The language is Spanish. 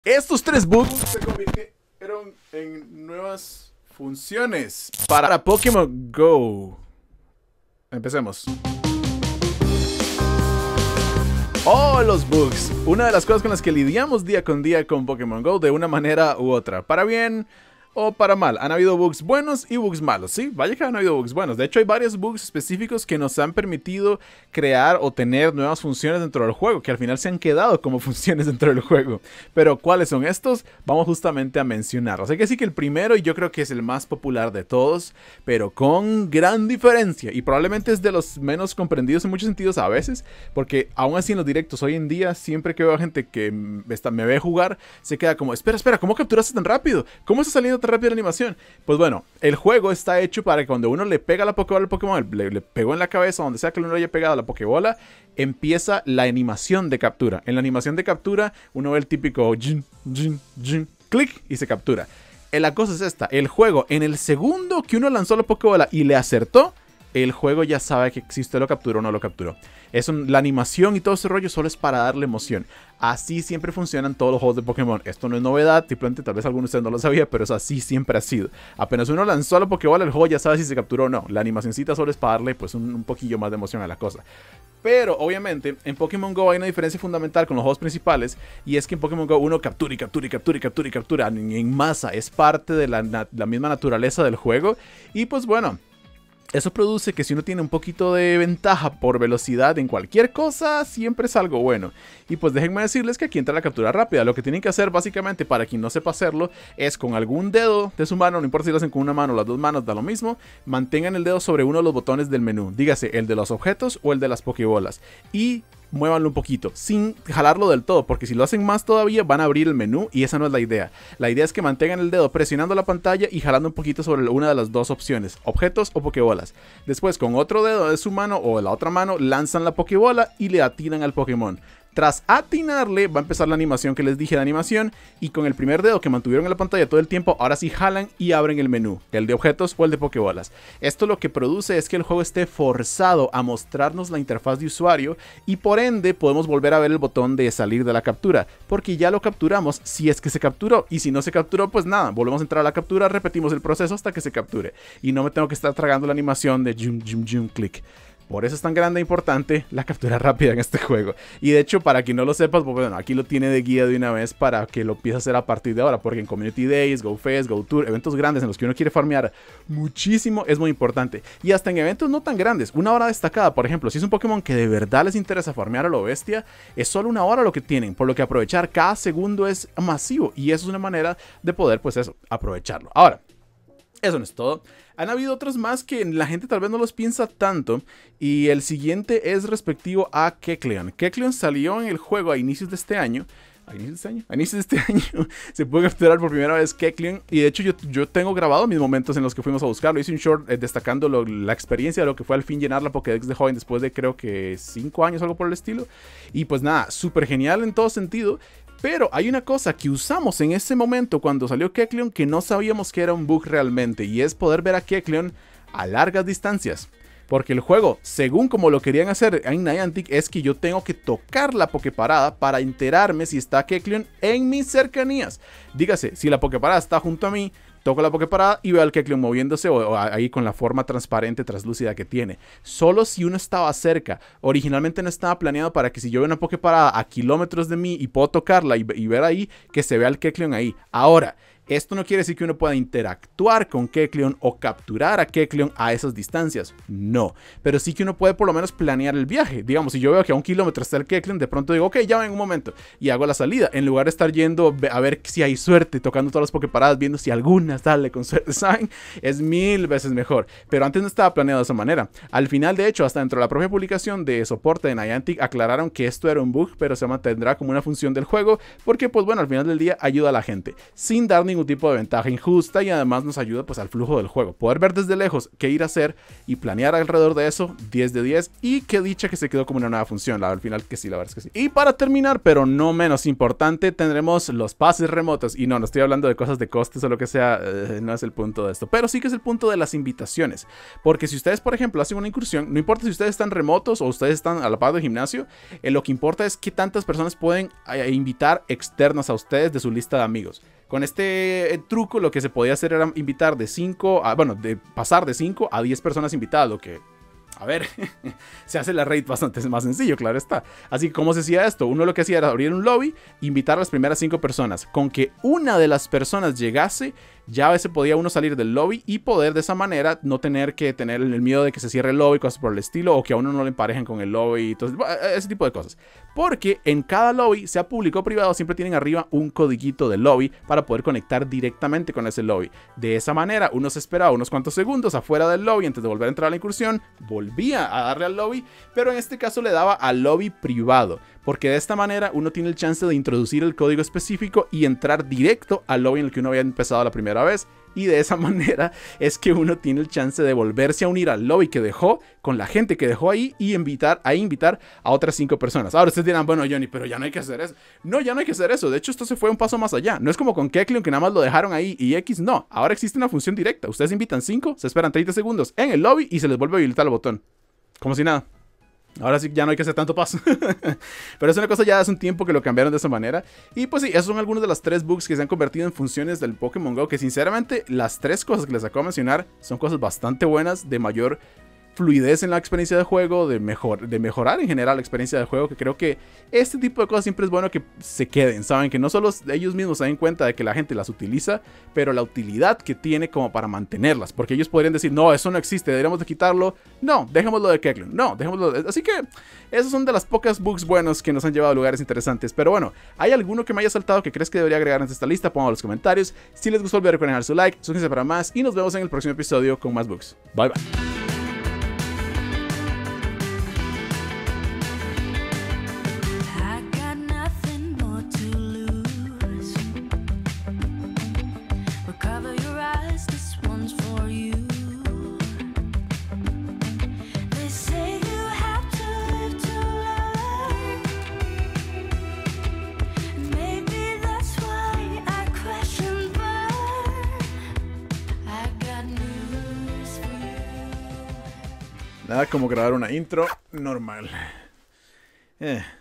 Estos tres bugs se convirtieron en nuevas funciones para Pokémon Go. Empecemos. Oh, los bugs. Una de las cosas con las que lidiamos día con día con Pokémon Go de una manera u otra. Para bien o para mal. Han habido bugs buenos y bugs malos. Sí, vaya que han habido bugs buenos. De hecho, hay varios bugs específicos que nos han permitido crear o tener nuevas funciones dentro del juego, que al final se han quedado como funciones dentro del juego. Pero, ¿cuáles son estos? Vamos justamente a mencionarlos. Hay que decir que el primero, y yo creo que es el más popular de todos, pero con gran diferencia, y probablemente es de los menos comprendidos en muchos sentidos a veces, porque aún así en los directos hoy en día, siempre que veo a gente que me ve jugar, se queda como, espera, ¿cómo capturaste tan rápido? ¿Cómo está saliendo tan rápido la animación? Pues bueno, el juego está hecho para que cuando uno le pega la Pokébola al Pokémon, le pegó en la cabeza, donde sea que uno le haya pegado la Pokébola, empieza la animación de captura. En la animación de captura, uno ve el típico clic y se captura. La cosa es esta, el juego, en el segundo que uno lanzó la Pokébola y le acertó, el juego ya sabe que si usted lo capturó o no lo capturó. La animación y todo ese rollo solo es para darle emoción. Así siempre funcionan todos los juegos de Pokémon. Esto no es novedad, simplemente tal vez alguno de ustedes no lo sabía, pero eso así siempre ha sido. Apenas uno lanzó la Pokébola, el juego ya sabe si se capturó o no. La animacioncita solo es para darle pues un poquillo más de emoción a la cosa. Pero obviamente en Pokémon Go hay una diferencia fundamental con los juegos principales, y es que en Pokémon Go uno captura en masa. Es parte de la misma naturaleza del juego. Y pues bueno, eso produce que si uno tiene un poquito de ventaja por velocidad en cualquier cosa, siempre es algo bueno. Y pues déjenme decirles que aquí entra la captura rápida. Lo que tienen que hacer básicamente, para quien no sepa hacerlo, es con algún dedo de su mano, no importa si lo hacen con una mano o las dos manos, da lo mismo, mantengan el dedo sobre uno de los botones del menú, dígase el de los objetos o el de las Pokébolas, y muévanlo un poquito, sin jalarlo del todo, porque si lo hacen más todavía van a abrir el menú y esa no es la idea. La idea es que mantengan el dedo presionando la pantalla y jalando un poquito sobre una de las dos opciones, objetos o Pokébolas. Después con otro dedo de su mano o de la otra mano lanzan la Pokébola y le atinan al Pokémon. Tras atinarle va a empezar la animación que les dije de animación, y con el primer dedo que mantuvieron en la pantalla todo el tiempo, ahora sí jalan y abren el menú, el de objetos o el de Pokébolas. Esto lo que produce es que el juego esté forzado a mostrarnos la interfaz de usuario, y por ende podemos volver a ver el botón de salir de la captura, porque ya lo capturamos si es que se capturó, y si no se capturó pues nada, volvemos a entrar a la captura, repetimos el proceso hasta que se capture, y no me tengo que estar tragando la animación de click. Por eso es tan grande e importante la captura rápida en este juego. Y de hecho, para quien no lo sepa, pues bueno, aquí lo tiene de guía de una vez para que lo empiece a hacer a partir de ahora. Porque en Community Days, Go Fest, Go Tour, eventos grandes en los que uno quiere farmear muchísimo, es muy importante. Y hasta en eventos no tan grandes, una hora destacada, por ejemplo, si es un Pokémon que de verdad les interesa farmear a lo bestia, es solo una hora lo que tienen. Por lo que aprovechar cada segundo es masivo. Y eso es una manera de poder, pues eso, aprovecharlo. Ahora, eso no es todo. Han habido otros más que la gente tal vez no los piensa tanto, y el siguiente es respectivo a Kecleon. Kecleon salió en el juego a inicios de este año. ¿A inicios de este año? Se puede capturar por primera vez Kecleon, y de hecho yo tengo grabado mis momentos en los que fuimos a buscarlo. Hice un short destacando la experiencia de lo que fue al fin llenar la Pokédex de joven después de creo que 5 años, algo por el estilo. Y pues nada, súper genial en todo sentido. Pero hay una cosa que usamos en ese momento cuando salió Kecleon que no sabíamos que era un bug realmente, y es poder ver a Kecleon a largas distancias. Porque el juego, según como lo querían hacer en Niantic, es que yo tengo que tocar la Poképarada para enterarme si está Kecleon en mis cercanías. Dígase, si la Poképarada está junto a mí, toco la Poképarada y veo al Kecleon moviéndose o ahí con la forma transparente, translúcida que tiene. Solo si uno estaba cerca. Originalmente no estaba planeado para que si yo veo una Poképarada a kilómetros de mí y puedo tocarla y ver ahí, que se vea el Kecleon ahí. Ahora, esto no quiere decir que uno pueda interactuar con Kecleon o capturar a Kecleon a esas distancias. No. Pero sí que uno puede por lo menos planear el viaje. Digamos, si yo veo que a 1 kilómetro está el Kecleon, de pronto digo, ok, ya ven un momento, y hago la salida. En lugar de estar yendo a ver si hay suerte, tocando todas las Poképaradas, viendo si alguna sale con suerte, ¿saben? Es 1000 veces mejor. Pero antes no estaba planeado de esa manera. Al final, de hecho, hasta dentro de la propia publicación de soporte de Niantic, aclararon que esto era un bug, pero se mantendrá como una función del juego, porque pues bueno, al final del día ayuda a la gente, sin dar ningún ningún tipo de ventaja injusta y además nos ayuda pues al flujo del juego. Poder ver desde lejos qué ir a hacer y planear alrededor de eso, 10 de 10. Y qué dicha que se quedó como una nueva función, al final que sí, la verdad es que sí. Y para terminar, pero no menos importante, tendremos los pases remotos. Y no estoy hablando de cosas de costes o lo que sea, no es el punto de esto. Pero sí que es el punto de las invitaciones. Porque si ustedes, por ejemplo, hacen una incursión, no importa si ustedes están remotos o ustedes están a la par del gimnasio, lo que importa es qué tantas personas pueden invitar externas a ustedes de su lista de amigos. Con este truco lo que se podía hacer era invitar de 5 a, bueno, de pasar de 5 a 10 personas invitadas, lo que, a ver, se hace la raid bastante más sencillo, claro está. Así que, ¿cómo se hacía esto? Uno lo que hacía era abrir un lobby, invitar a las primeras 5 personas. Con que una de las personas llegase, ya a veces podía uno salir del lobby y poder de esa manera no tener que tener el miedo de que se cierre el lobby, cosas por el estilo, o que a uno no le emparejen con el lobby, entonces, ese tipo de cosas. Porque en cada lobby, sea público o privado, siempre tienen arriba un codiguito del lobby para poder conectar directamente con ese lobby. De esa manera, uno se esperaba unos cuantos segundos afuera del lobby antes de volver a entrar a la incursión, volvía a darle al lobby, pero en este caso le daba al lobby privado. Porque de esta manera uno tiene el chance de introducir el código específico y entrar directo al lobby en el que uno había empezado la primera vez. Y de esa manera es que uno tiene el chance de volverse a unir al lobby que dejó con la gente que dejó ahí y invitar a otras 5 personas. Ahora ustedes dirán, bueno Johnny, pero ya no hay que hacer eso. No, ya no hay que hacer eso. De hecho, esto se fue un paso más allá. No es como con Kecleon que nada más lo dejaron ahí y X no. Ahora existe una función directa. Ustedes invitan 5, se esperan 30 segundos en el lobby y se les vuelve a habilitar el botón. Como si nada. Ahora sí ya no hay que hacer tanto paso. Pero es una cosa ya hace un tiempo que lo cambiaron de esa manera. Y pues sí, esos son algunos de los 3 bugs que se han convertido en funciones del Pokémon GO. Que sinceramente las 3 cosas que les acabo de mencionar son cosas bastante buenas, de mayor fluidez en la experiencia de juego, de mejorar en general la experiencia de juego, que creo que este tipo de cosas siempre es bueno que se queden, saben, que no solo ellos mismos se den cuenta de que la gente las utiliza, pero la utilidad que tiene como para mantenerlas, porque ellos podrían decir, no, eso no existe, deberíamos de quitarlo, no, dejémoslo de Kecleon, no, dejémoslo de... Así que esos son de las pocas bugs buenos que nos han llevado a lugares interesantes, pero bueno, ¿hay alguno que me haya saltado que crees que debería agregar en esta lista? Pónganlo en los comentarios. Si les gustó el video, recuerden dejar su like, suscríbanse para más y nos vemos en el próximo episodio con más bugs. Bye bye. Nada como grabar una intro normal.